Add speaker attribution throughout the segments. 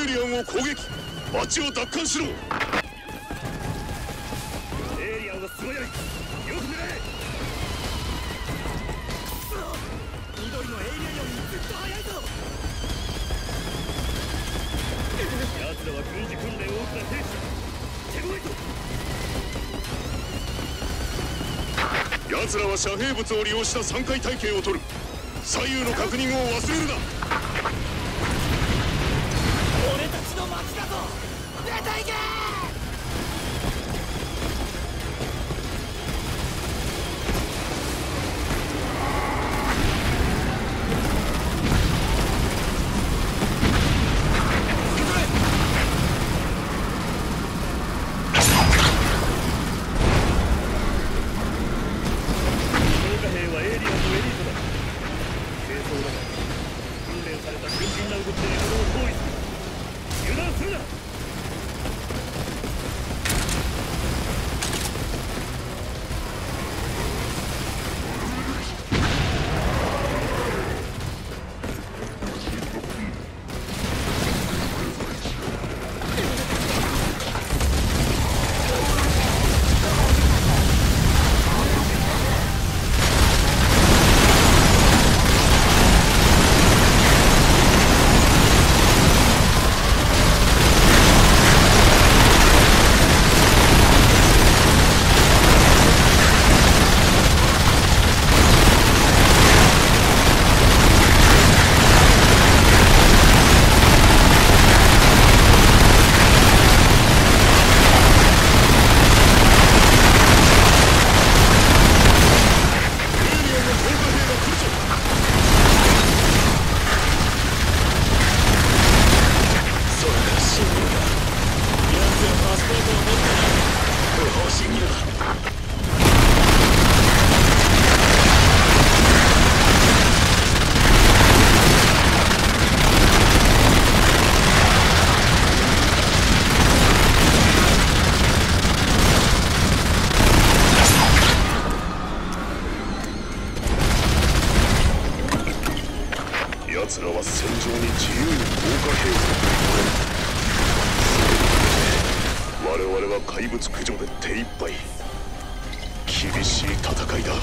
Speaker 1: リアンを攻撃。町を奪還しろ。エイリアンは素早い。よく狙え。緑のエイリアンよりずっと速いぞ。奴らは軍事訓練を受けた兵士だ。手強いぞ。奴らは遮蔽物を利用した3階体系を取る。左右の確認を忘れるな。俺たちの町だぞ。出ていけ。奴らは戦場に自由に降下兵を送れ。我々は怪物駆除で手一杯。厳しい戦いだ。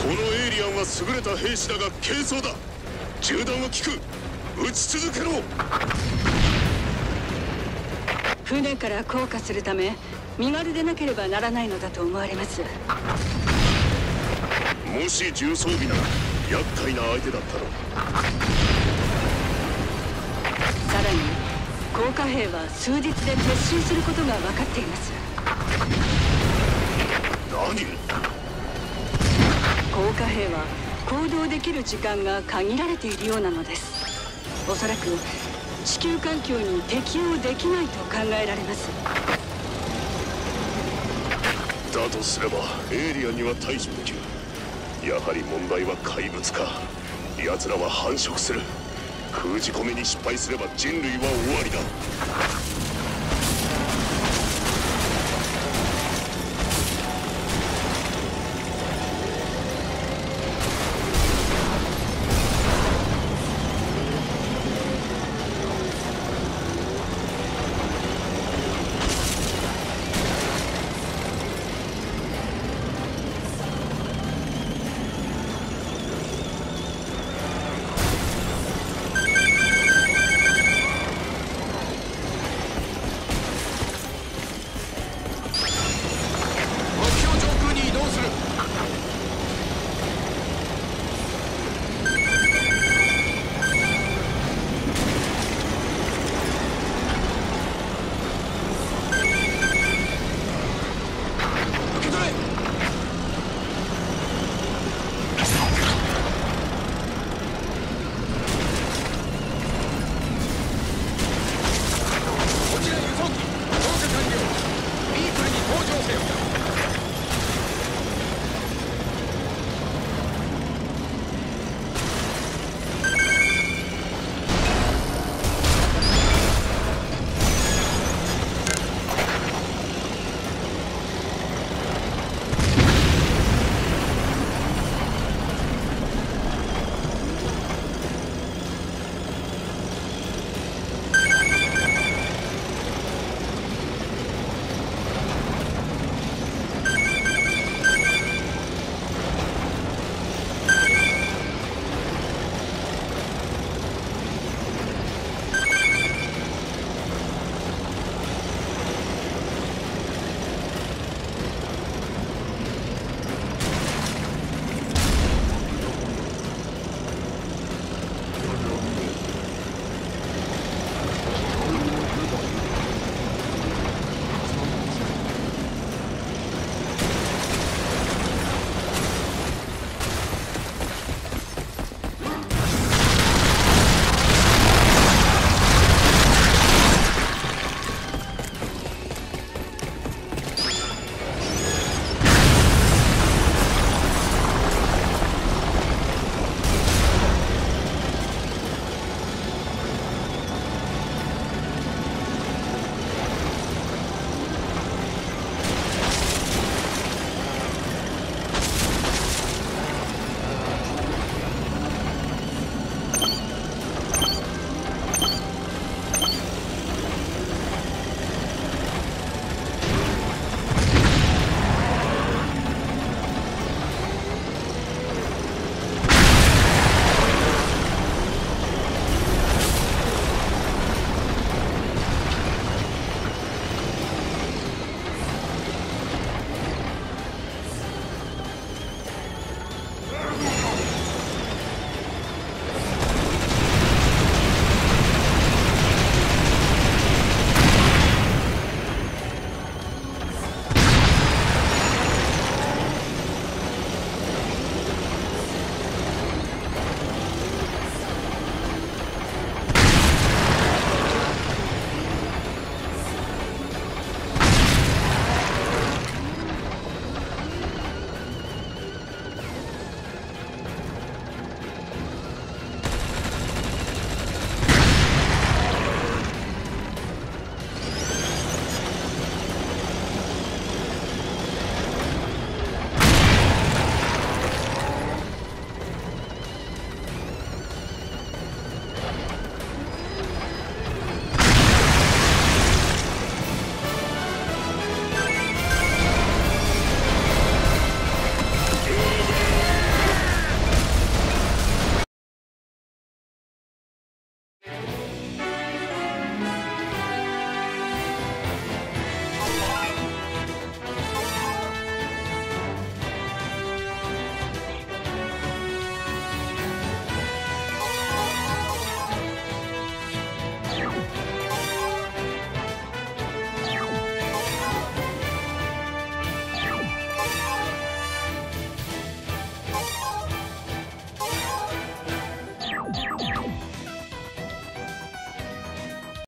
Speaker 1: のエイリアンは優れた兵士だが軽装だ。銃弾は効く。撃ち続けろ。
Speaker 2: 船から降下するため身軽でなければならないのだと思われます。
Speaker 1: もし重装備なら厄介な相手だったろう。
Speaker 2: さらに降下兵は数日で撤収することが分かっています。
Speaker 1: 何？
Speaker 2: 降下兵は行動できる時間が限られているようなのです。おそらく地球環境に適応できないと考えられます。
Speaker 1: だとすればエイリアンには対処できる。やはり問題は怪物か。奴らは繁殖する。封じ込めに失敗すれば人類は終わりだ。